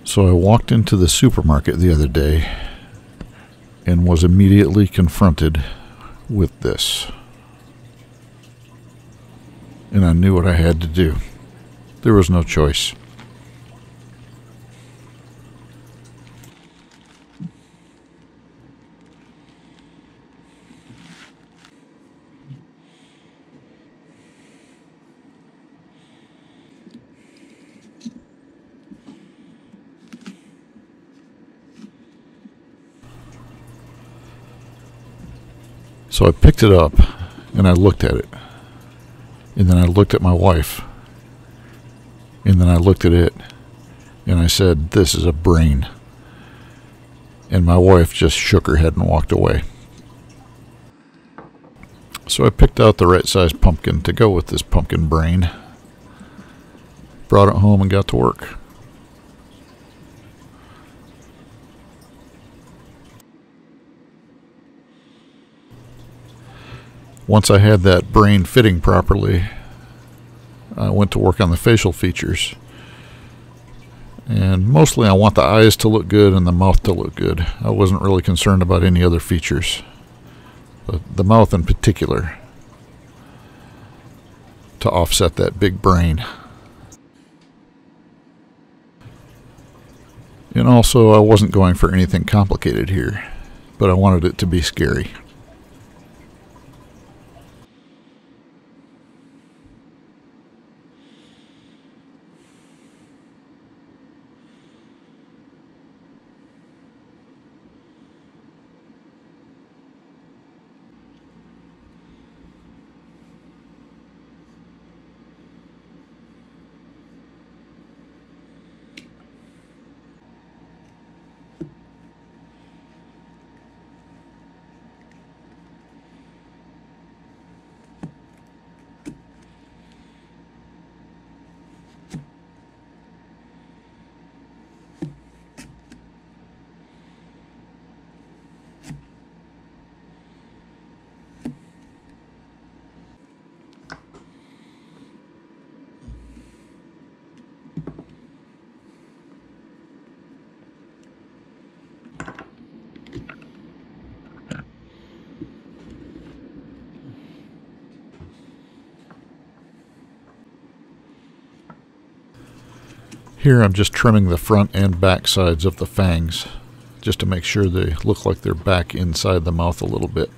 So I walked into the supermarket the other day and was immediately confronted with this. And I knew what I had to do. There was no choice. So I picked it up and I looked at it. And then I looked at my wife. And then I looked at it and I said, "This is a brain." And my wife just shook her head and walked away. So I picked out the right size pumpkin to go with this pumpkin brain. Brought it home and got to work. Once I had that brain fitting properly, I went to work on the facial features. And mostly I want the eyes to look good and the mouth to look good. I wasn't really concerned about any other features. But the mouth in particular, to offset that big brain. And also I wasn't going for anything complicated here, but I wanted it to be scary. Here I'm just trimming the front and back sides of the fangs, just to make sure they look like they're back inside the mouth a little bit.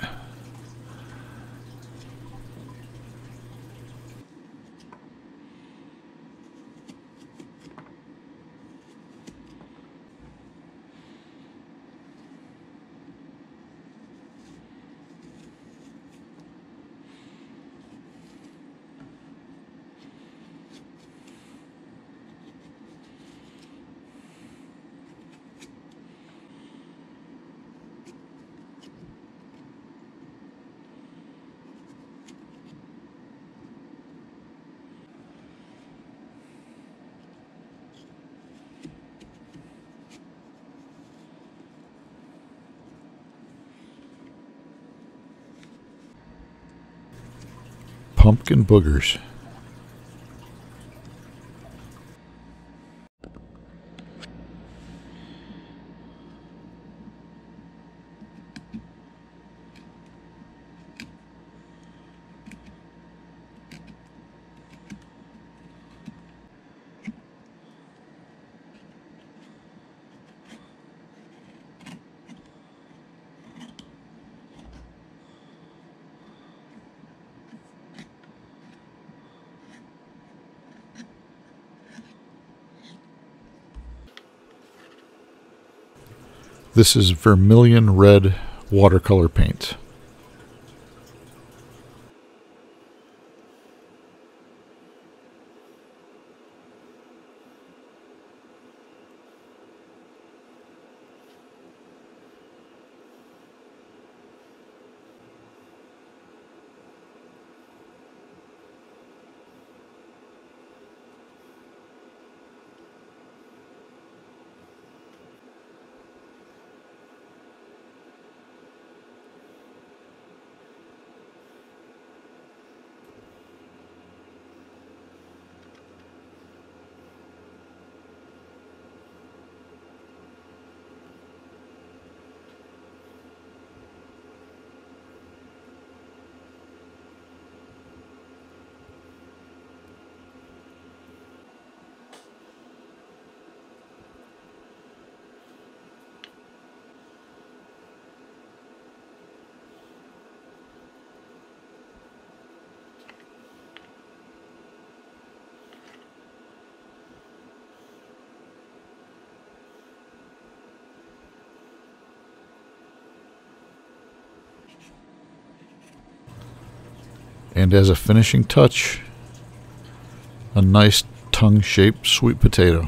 Pumpkin boogers. This is vermilion red watercolor paint. And as a finishing touch, a nice tongue-shaped sweet potato.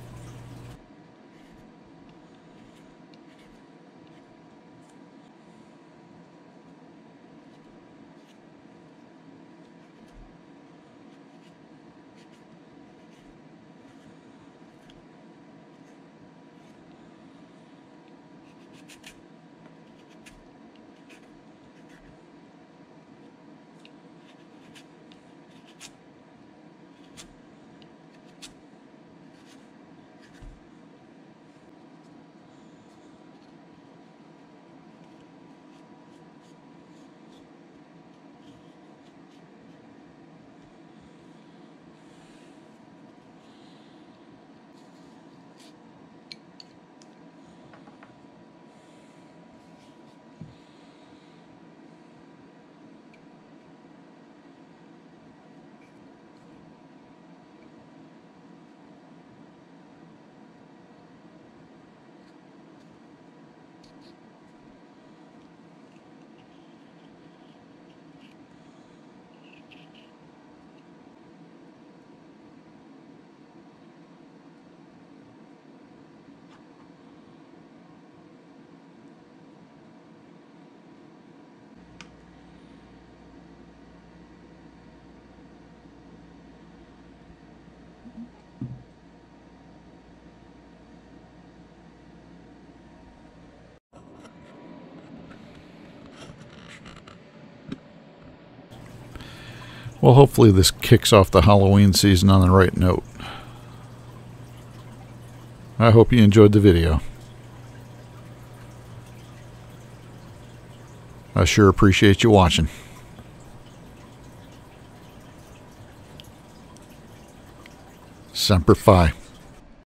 Well, hopefully this kicks off the Halloween season on the right note. I hope you enjoyed the video. I sure appreciate you watching. Semper Fi.